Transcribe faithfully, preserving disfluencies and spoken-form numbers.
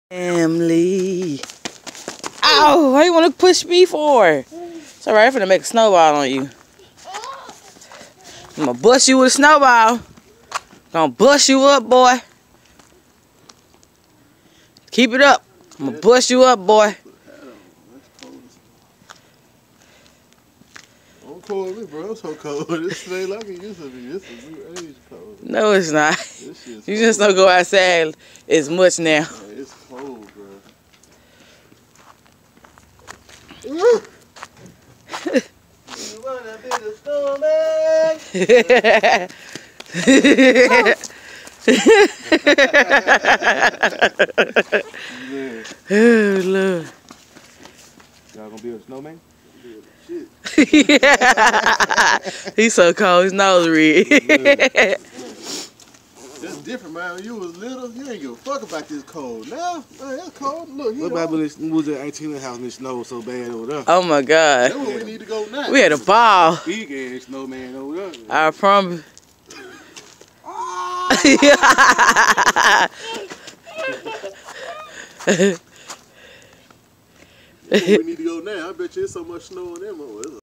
Family. Ow! Why you want to push me for? It's alright, I'm finna make a snowball on you. I'm gonna bust you with a snowball. Gonna bust you up, boy. Keep it up. I'm gonna bust you up, boy. I'm cold, me, bro. I'm so cold. This smell like it used to be. This is new age cold. No, it's not. You just cold. don't go outside as much now. Man, it's cold, bro. You wanna be the snowman? Oh, Lord. Y'all gonna be a snowman? Shit. He's so cold, his nose red. That's different, man. When you was little, you ain't give a fuck about this cold. Now, man, it's cold. Look, What about when it was at eighteen house and it snowed so bad over there? Oh my God. That's where we need to go now. We had a ball. Big ass snowman over there. I promise. We need to go now. I bet you there's so much snow on them.